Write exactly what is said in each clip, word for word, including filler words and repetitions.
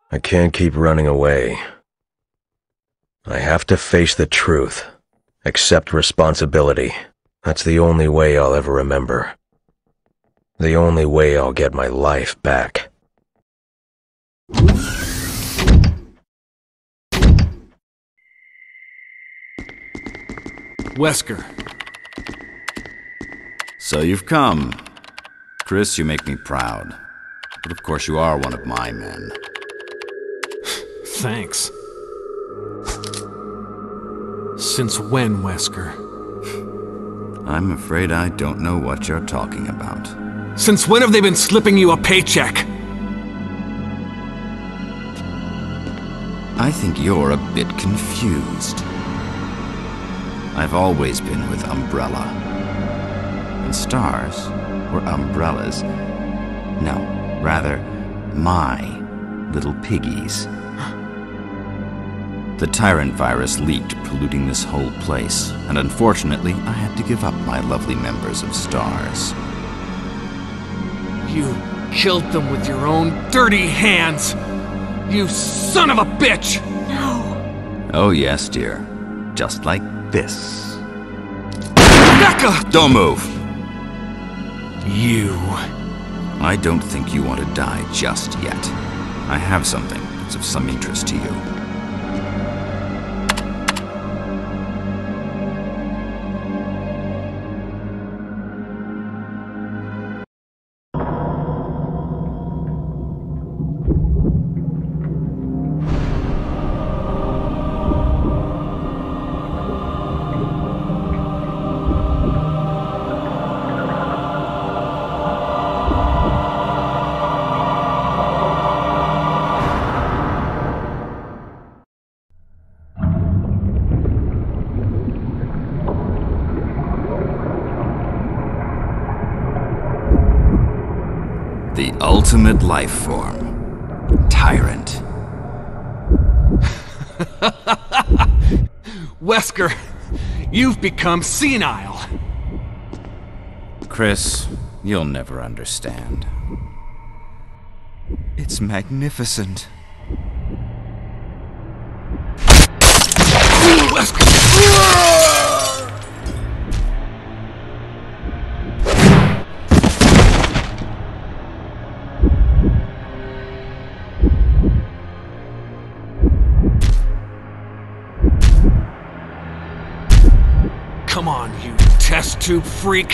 I can't keep running away. I have to face the truth. Accept responsibility. That's the only way I'll ever remember. The only way I'll get my life back. Wesker. So you've come. Chris, you make me proud. But of course you are one of my men. Thanks. Since when, Wesker? I'm afraid I don't know what you're talking about. Since when have they been slipping you a paycheck? I think you're a bit confused. I've always been with Umbrella. And stars were umbrellas. No, rather, my little piggies. The Tyrant virus leaked, polluting this whole place, and unfortunately, I had to give up my lovely members of Stars. You killed them with your own dirty hands! You son of a bitch! No. Oh yes, dear. Just like this. Becca! Don't move! You... I don't think you want to die just yet. I have something that's of some interest to you. The ultimate life form. Tyrant. Wesker, you've become senile. Chris, you'll never understand. It's magnificent. Wesker! Come on, you test tube freak!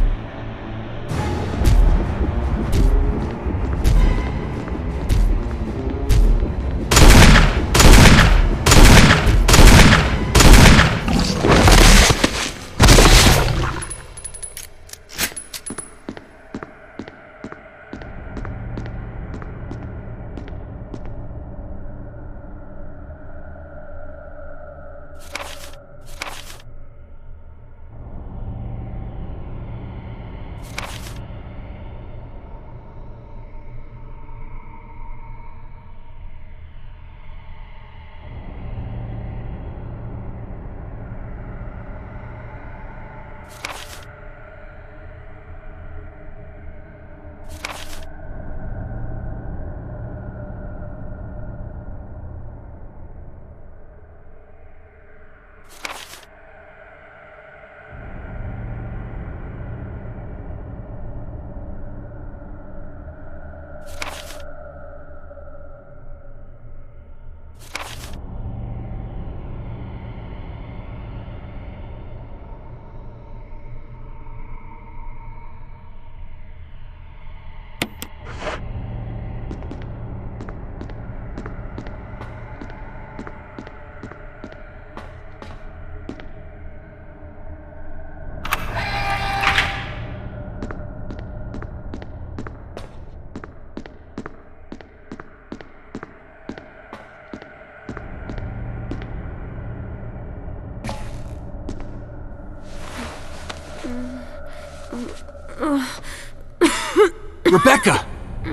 Rebecca!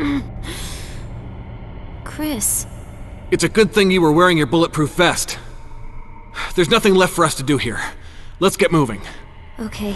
Chris. It's a good thing you were wearing your bulletproof vest. There's nothing left for us to do here. Let's get moving. Okay.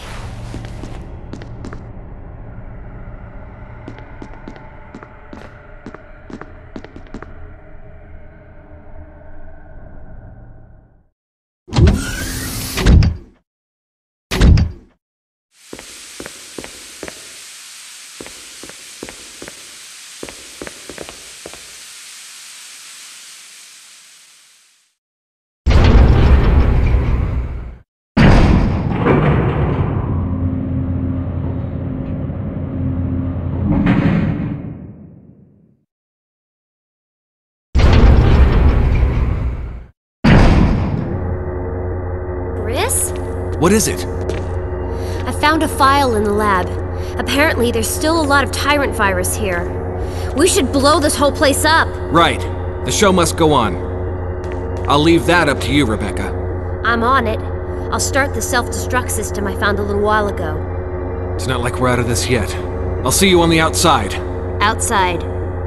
Chris? What is it? I found a file in the lab. Apparently, there's still a lot of Tyrant virus here. We should blow this whole place up. Right. The show must go on. I'll leave that up to you, Rebecca. I'm on it. I'll start the self-destruct system I found a little while ago. It's not like we're out of this yet. I'll see you on the outside. Outside.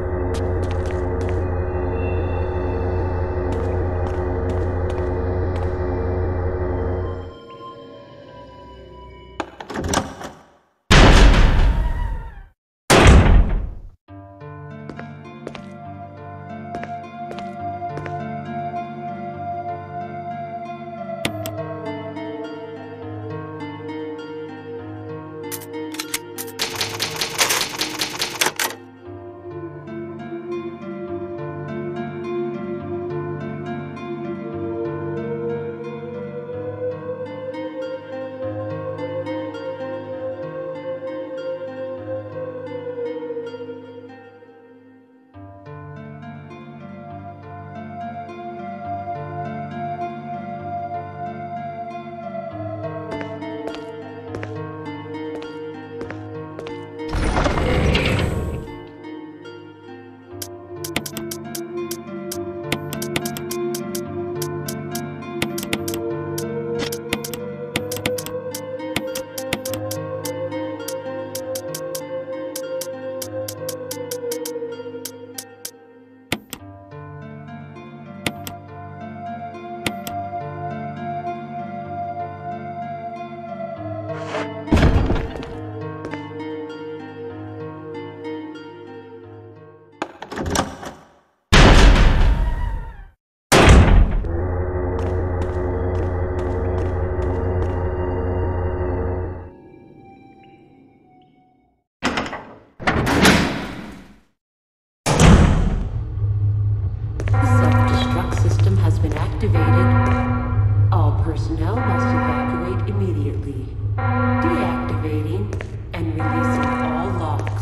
Activated. All personnel must evacuate immediately. Deactivating and releasing all locks.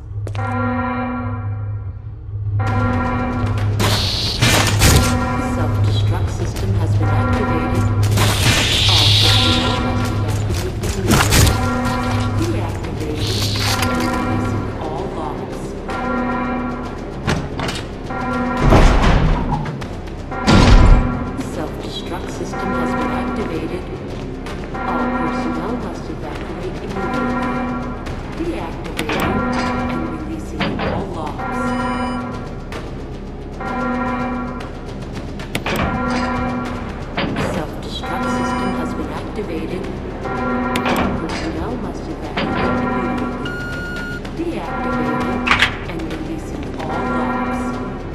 Self-destruct system has been activated. All personnel must evacuate immediately. Deactivating and releasing all locks. Self-destruct system has been activated. All personnel must evacuate immediately. Deactivating and releasing all locks. Self-destruct system has been activated. All personnel must evacuate immediately. Deactivating and releasing all locks.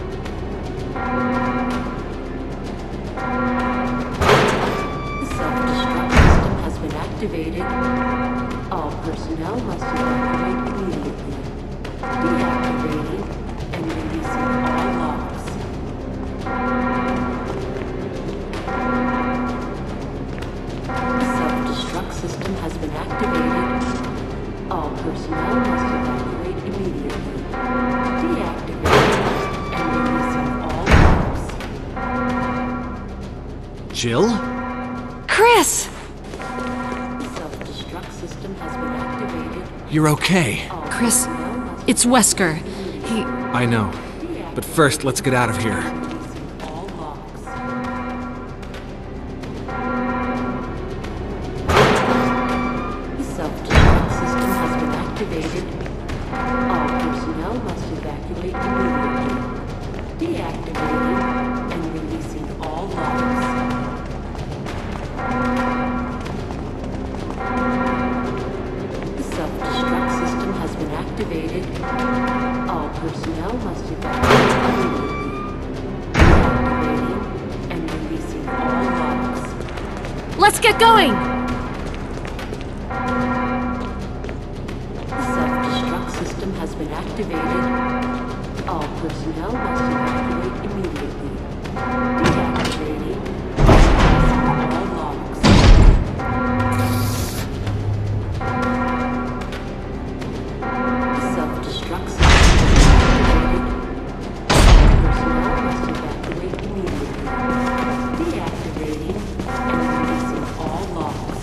Self-destruct system has been activated. All personnel must evacuate immediately. Deactivating and releasing all locks. Self-destruct system has been activated. All personnel must evacuate immediately. Deactivating and releasing all locks. Jill? Chris! Self-destruct system has been activated. You're okay. All Chris, personnel must it's Wesker. He... I know. But first, let's get out of here. releasing all locks. Self-destruct system has been activated. All personnel must evacuate immediately. Deactivating and releasing all locks. Self-destruct system has been activated. All personnel must evacuate immediately. Deactivating and releasing all locks. Let's get going! The self-destruct system has been activated. All personnel must evacuate immediately. Deactivating. All logs. The self-destruct system has been activated. All personnel must evacuate immediately. Deactivating and releasing all logs.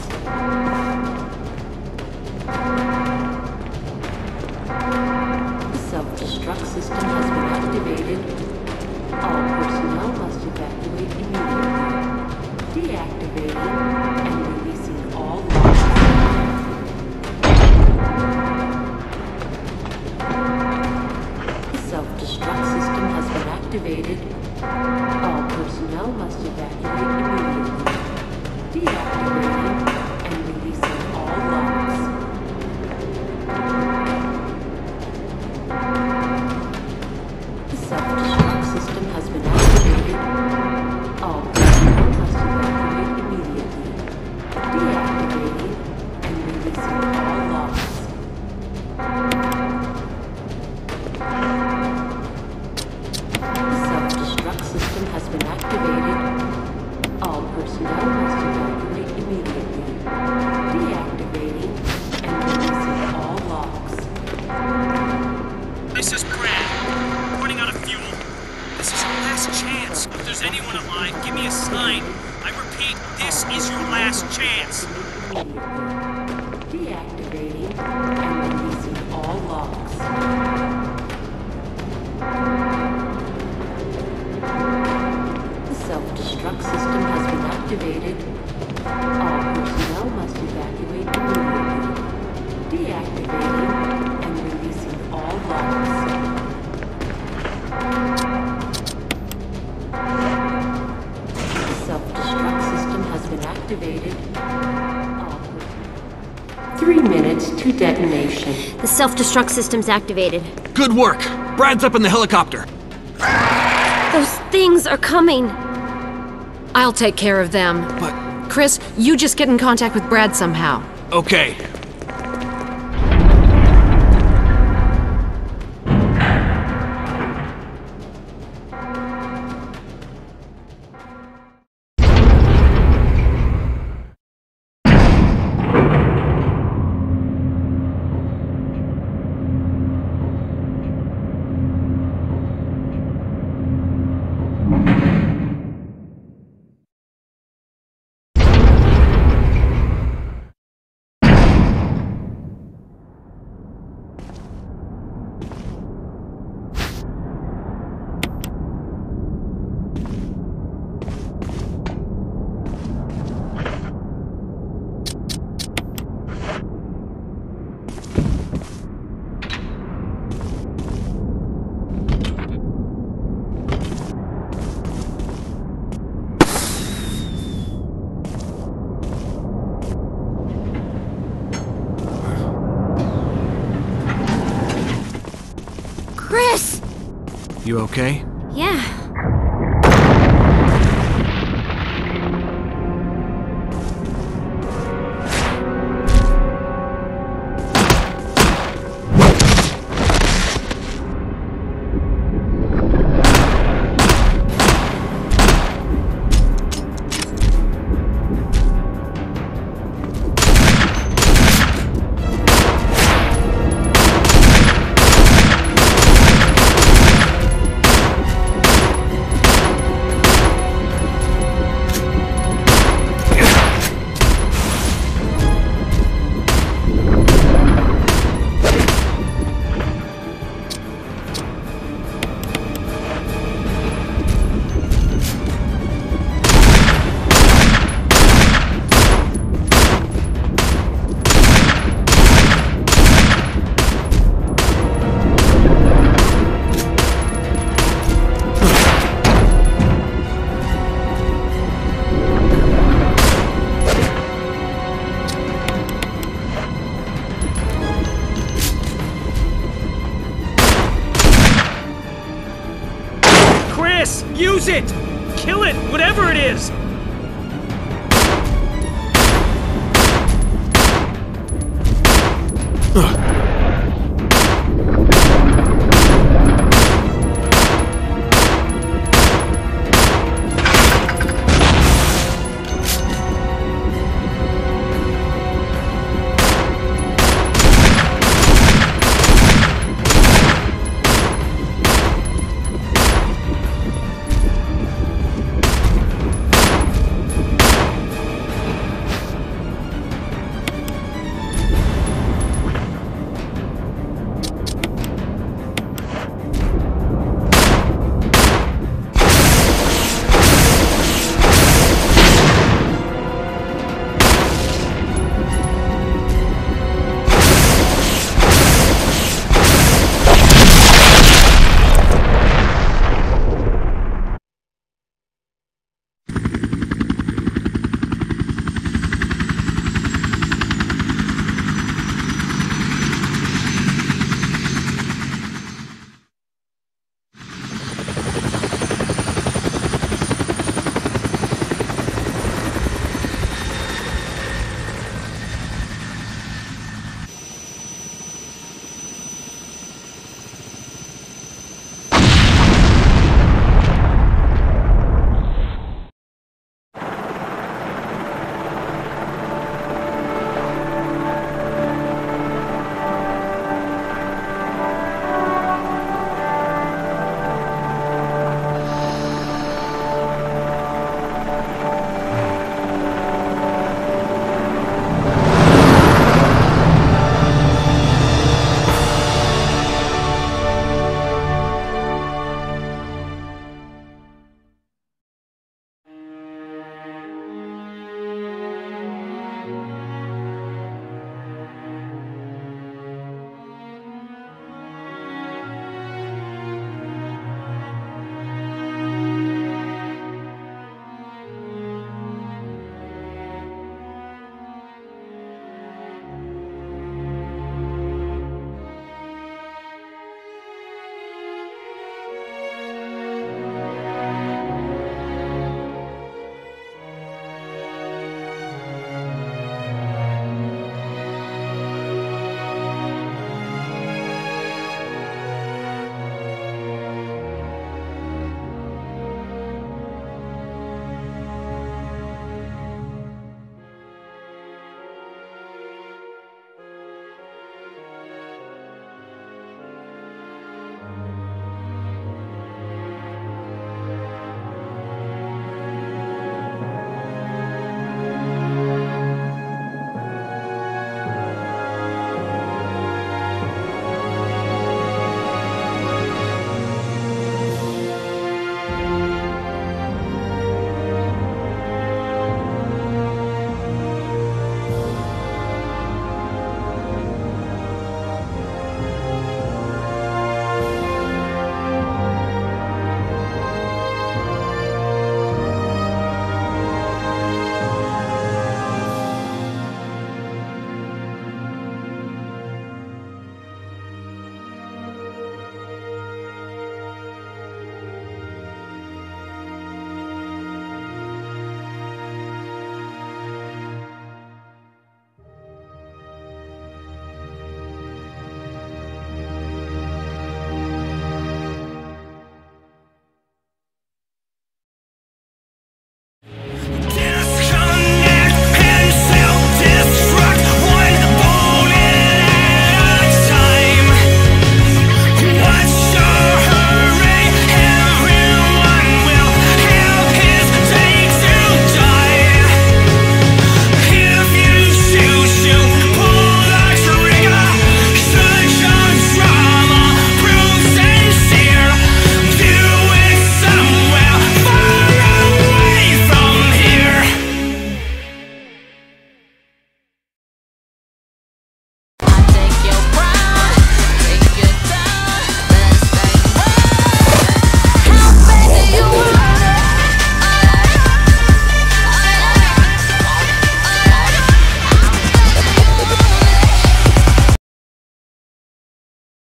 The self-destruct system has been activated. All personnel must evacuate immediately. Deactivating and releasing all logs. The self-destruct system has been activated. All personnel must evacuate immediately. Deactivating and releasing all logs. The self-destruct system has been activated. All personnel must evacuate immediately. Deactivating and releasing all logs. The self-destruct system has been activated. All personnel must evacuate immediately. Deactivating and releasing all logs. This is Brad. Running out of fuel. This is your last chance. If there's anyone alive, give me a sign. I repeat, this is your last chance. Deactivating and releasing all logs. The self-destruct system has been activated. All personnel must evacuate immediately. Deactivating and releasing all logs. The self-destruct system has been activated. All personnel. Three minutes to detonation. The self-destruct system's activated. Good work! Brad's up in the helicopter. Those things are coming. I'll take care of them. But, Chris, you just get in contact with Brad somehow. okay. Chris! You okay? Yeah. Use it! Kill it, whatever it is! Ugh.